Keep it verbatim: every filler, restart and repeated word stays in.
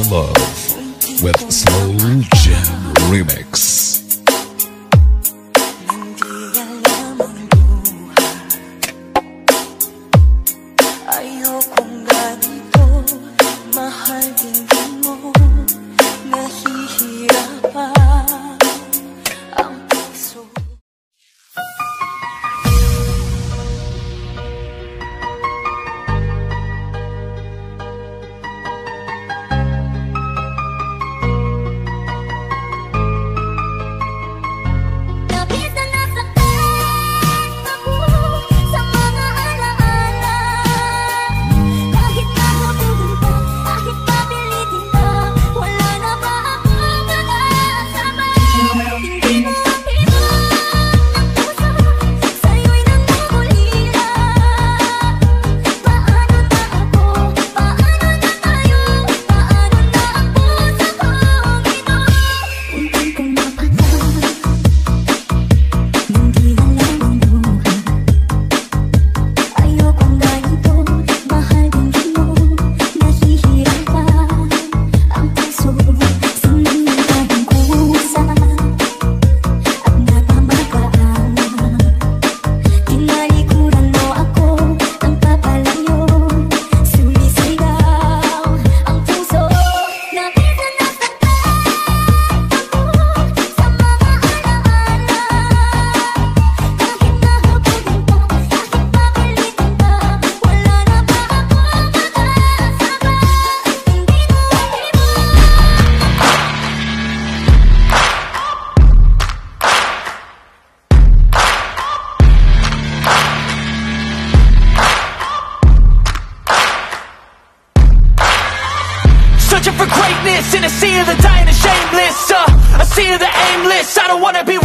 Love with Slow Jam Remix. Ayokong ganito, mahal din mo, nahihirapan ang puso. Searching for greatness in a sea of the dying and shameless, uh, a sea of the aimless. I don't wanna be